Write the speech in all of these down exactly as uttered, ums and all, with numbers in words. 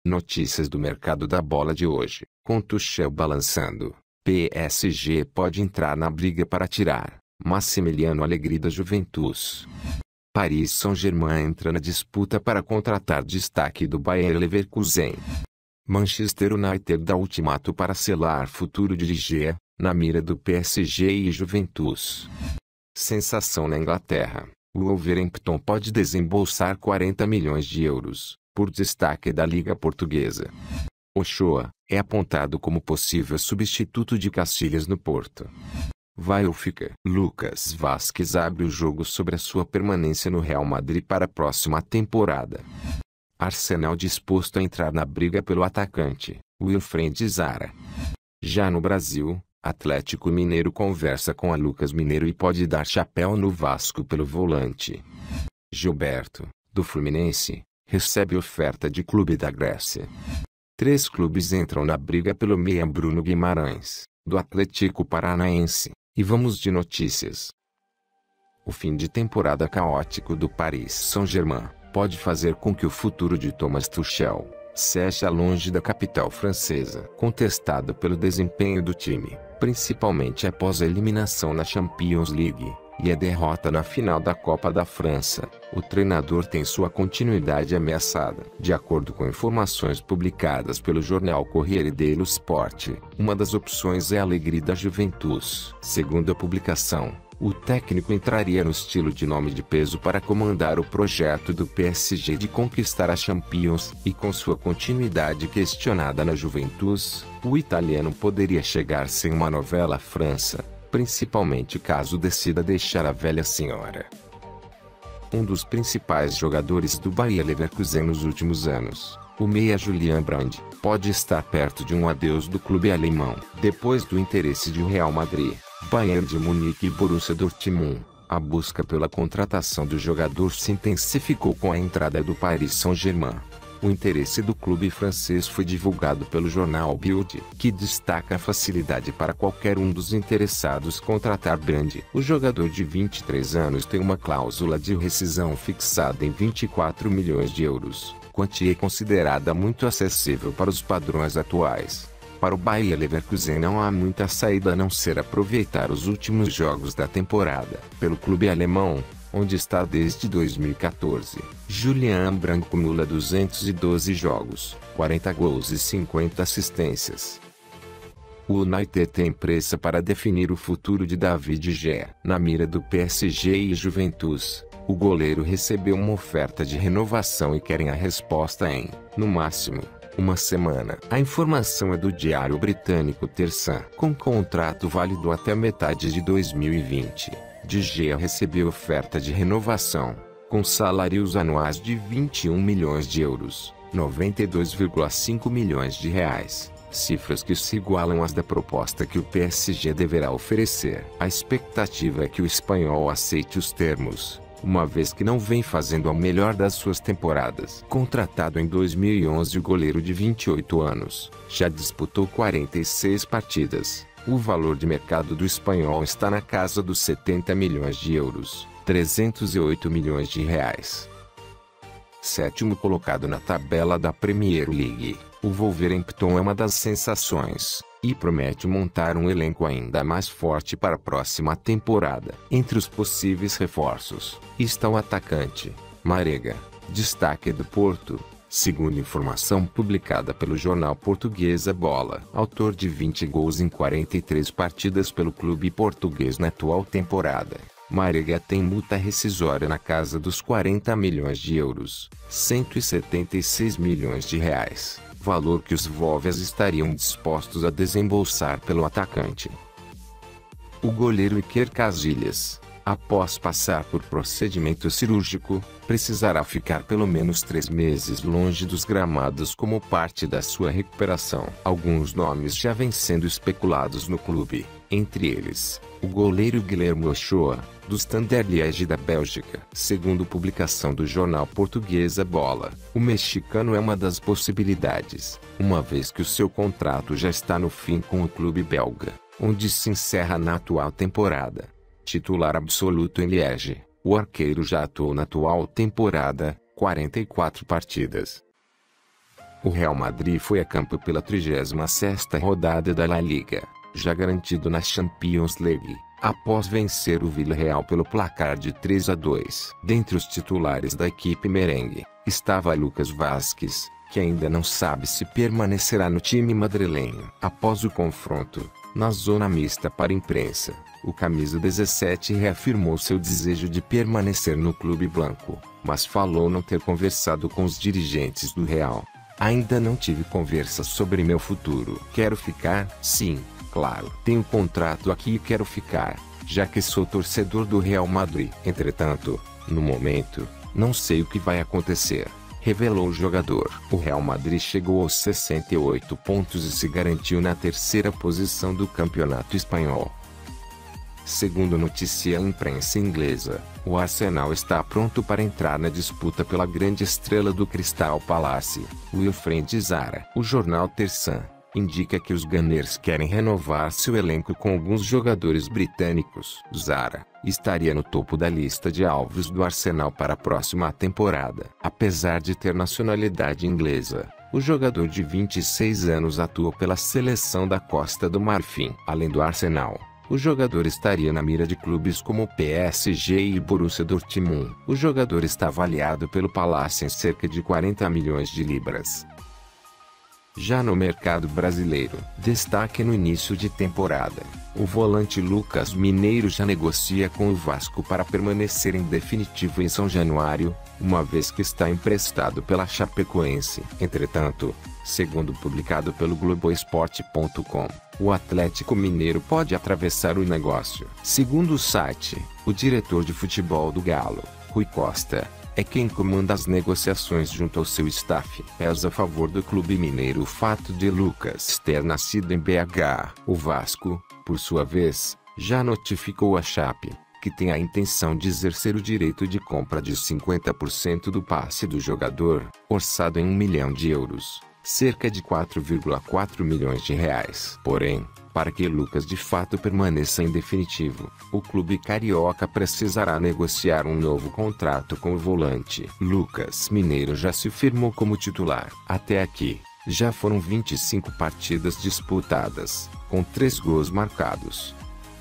Notícias do mercado da bola de hoje. Com Tuchel balançando, P S G pode entrar na briga para tirar Massimiliano Allegri da Juventus. Paris Saint-Germain entra na disputa para contratar destaque do Bayer Leverkusen. Manchester United dá ultimato para selar futuro de De Gea, na mira do P S G e Juventus. Sensação na Inglaterra. O Wolverhampton pode desembolsar quarenta milhões de euros por destaque da Liga Portuguesa. Ochoa é apontado como possível substituto de Casillas no Porto. Vai ou fica? Lucas Vazquez abre o jogo sobre a sua permanência no Real Madrid para a próxima temporada. Arsenal disposto a entrar na briga pelo atacante, Wilfried Zaha. Já no Brasil, Atlético Mineiro conversa com a Lucas Mineiro e pode dar chapéu no Vasco pelo volante. Gilberto, do Fluminense, recebe oferta de clube da Grécia. Três clubes entram na briga pelo meia Bruno Guimarães, do Atlético Paranaense. E vamos de notícias. O fim de temporada caótico do Paris Saint-Germain pode fazer com que o futuro de Thomas Tuchel seja longe da capital francesa. Contestado pelo desempenho do time, principalmente após a eliminação na Champions League e a derrota na final da Copa da França, o treinador tem sua continuidade ameaçada. De acordo com informações publicadas pelo jornal Corriere dello Sport, uma das opções é Allegri da Juventus. Segundo a publicação, o técnico entraria no estilo de nome de peso para comandar o projeto do P S G de conquistar a Champions, e com sua continuidade questionada na Juventus, o italiano poderia chegar sem uma novela França, principalmente caso decida deixar a velha senhora. Um dos principais jogadores do Bayer Leverkusen nos últimos anos, o meia Julian Brandt, pode estar perto de um adeus do clube alemão. Depois do interesse de Real Madrid, Bayern de Munique e Borussia Dortmund, a busca pela contratação do jogador se intensificou com a entrada do Paris Saint-Germain. O interesse do clube francês foi divulgado pelo jornal Bild, que destaca a facilidade para qualquer um dos interessados contratar Brandt. O jogador de vinte e três anos tem uma cláusula de rescisão fixada em vinte e quatro milhões de euros, quantia considerada muito acessível para os padrões atuais. Para o Bayer Leverkusen não há muita saída a não ser aproveitar os últimos jogos da temporada pelo clube alemão, onde está desde dois mil e quatorze. Julian Brandt acumula duzentos e doze jogos, quarenta gols e cinquenta assistências. O United tem pressa para definir o futuro de David De Gea. Na mira do P S G e Juventus, o goleiro recebeu uma oferta de renovação e querem a resposta em, no máximo, uma semana. A informação é do diário britânico The Sun. Com contrato válido até metade de dois mil e vinte, De Gea recebeu oferta de renovação, com salários anuais de vinte e um milhões de euros, noventa e dois vírgula cinco milhões de reais, cifras que se igualam às da proposta que o P S G deverá oferecer. A expectativa é que o espanhol aceite os termos, uma vez que não vem fazendo a melhor das suas temporadas. Contratado em dois mil e onze, o goleiro de vinte e oito anos já disputou quarenta e seis partidas. O valor de mercado do espanhol está na casa dos setenta milhões de euros, trezentos e oito milhões de reais. Sétimo colocado na tabela da Premier League, o Wolverhampton é uma das sensações, e promete montar um elenco ainda mais forte para a próxima temporada. Entre os possíveis reforços, está o atacante, Marega, destaque do Porto, segundo informação publicada pelo jornal português A Bola. Autor de vinte gols em quarenta e três partidas pelo clube português na atual temporada, Marega tem multa rescisória na casa dos quarenta milhões de euros, cento e setenta e seis milhões de reais, valor que os Wolves estariam dispostos a desembolsar pelo atacante. O goleiro Iker Casillas, após passar por procedimento cirúrgico, precisará ficar pelo menos três meses longe dos gramados como parte da sua recuperação. Alguns nomes já vêm sendo especulados no clube, entre eles, o goleiro Guilherme Ochoa, do Standard Liège da Bélgica. Segundo publicação do jornal português A Bola, o mexicano é uma das possibilidades, uma vez que o seu contrato já está no fim com o clube belga, onde se encerra na atual temporada. Titular absoluto em Liège, o arqueiro já atuou na atual temporada, quarenta e quatro partidas. O Real Madrid foi a campo pela trigésima sexta rodada da La Liga, já garantido na Champions League, após vencer o Villarreal pelo placar de três a dois. Dentre os titulares da equipe merengue, estava Lucas Vazquez, que ainda não sabe se permanecerá no time madrilenho. Após o confronto, na zona mista para a imprensa, o camisa dezessete reafirmou seu desejo de permanecer no clube branco, mas falou não ter conversado com os dirigentes do Real. Ainda não tive conversa sobre meu futuro. Quero ficar? Sim, claro. Tenho contrato aqui e quero ficar, já que sou torcedor do Real Madrid. Entretanto, no momento, não sei o que vai acontecer, revelou o jogador. O Real Madrid chegou aos sessenta e oito pontos e se garantiu na terceira posição do campeonato espanhol. Segundo notícia a imprensa inglesa, o Arsenal está pronto para entrar na disputa pela grande estrela do Crystal Palace, Wilfried Zaha. O jornal The Sun indica que os Gunners querem renovar seu elenco com alguns jogadores britânicos. Zaha estaria no topo da lista de alvos do Arsenal para a próxima temporada. Apesar de ter nacionalidade inglesa, o jogador de vinte e seis anos atua pela seleção da Costa do Marfim. Além do Arsenal, o jogador estaria na mira de clubes como P S G e Borussia Dortmund. O jogador está avaliado pelo Palace em cerca de quarenta milhões de libras. Já no mercado brasileiro, destaque no início de temporada, o volante Lucas Mineiro já negocia com o Vasco para permanecer em definitivo em São Januário, uma vez que está emprestado pela Chapecoense. Entretanto, segundo publicado pelo Globoesporte ponto com, o Atlético Mineiro pode atravessar o negócio. Segundo o site, o diretor de futebol do Galo, Rui Costa, é quem comanda as negociações junto ao seu staff. Pesa a favor do clube mineiro o fato de Lucas ter nascido em B H. O Vasco, por sua vez, já notificou a Chape, que tem a intenção de exercer o direito de compra de cinquenta por cento do passe do jogador, orçado em um milhão de euros, cerca de quatro vírgula quatro milhões de reais. Porém, para que Lucas de fato permaneça em definitivo, o clube carioca precisará negociar um novo contrato com o volante. Lucas Mineiro já se firmou como titular. Até aqui, já foram vinte e cinco partidas disputadas, com três gols marcados.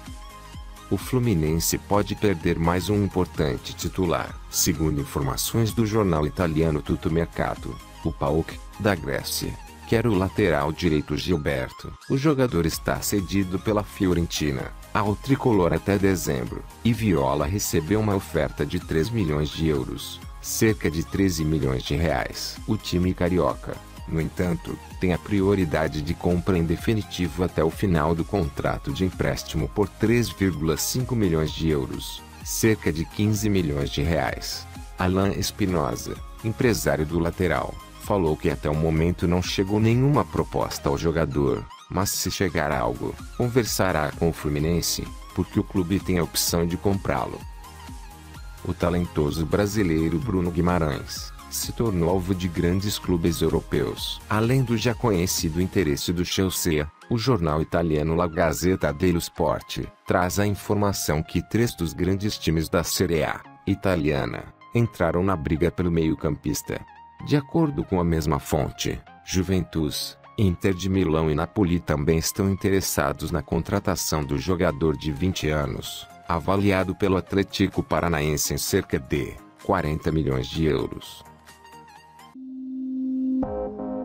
O Fluminense pode perder mais um importante titular. Segundo informações do jornal italiano Tuttomercato, o P A O K, da Grécia, quer o lateral direito Gilberto. O jogador está cedido pela Fiorentina ao tricolor até dezembro, e Viola recebeu uma oferta de três milhões de euros, cerca de treze milhões de reais. O time carioca, no entanto, tem a prioridade de compra em definitivo até o final do contrato de empréstimo por três vírgula cinco milhões de euros, cerca de quinze milhões de reais. Alan Espinosa, empresário do lateral, falou que até o momento não chegou nenhuma proposta ao jogador, mas se chegar algo, conversará com o Fluminense, porque o clube tem a opção de comprá-lo. O talentoso brasileiro Bruno Guimarães se tornou alvo de grandes clubes europeus. Além do já conhecido interesse do Chelsea, o jornal italiano La Gazzetta dello Sport traz a informação que três dos grandes times da Série A italiana entraram na briga pelo meio-campista. De acordo com a mesma fonte, Juventus, Inter de Milão e Napoli também estão interessados na contratação do jogador de vinte anos, avaliado pelo Atlético Paranaense em cerca de quarenta milhões de euros.